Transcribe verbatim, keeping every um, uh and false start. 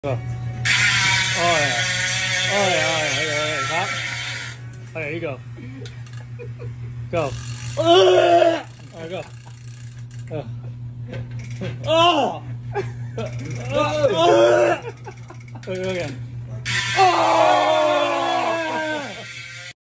Go. Oh yeah. Oh yeah. Oh yeah. Okay, okay. Stop. Okay, you go. Go. Alright, go. Go. Oh! Oh! Okay, again.